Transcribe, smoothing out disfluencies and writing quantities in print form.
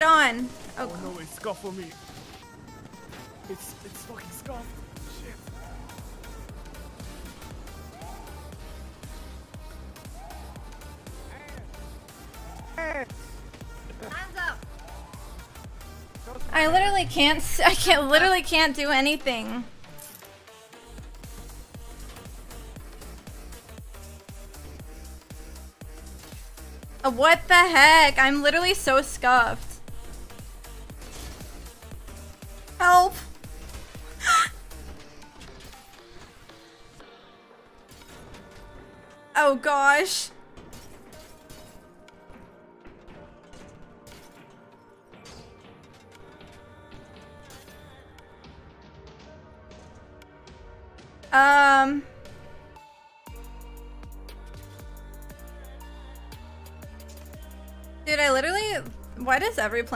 on. Oh no, it's scuffed for me. It's fucking scuffed. Shit. Hands up. I literally can't. Literally can't do anything. What the heck? I'm literally so scuffed. Help! Oh gosh. Dude, I literally... Why does every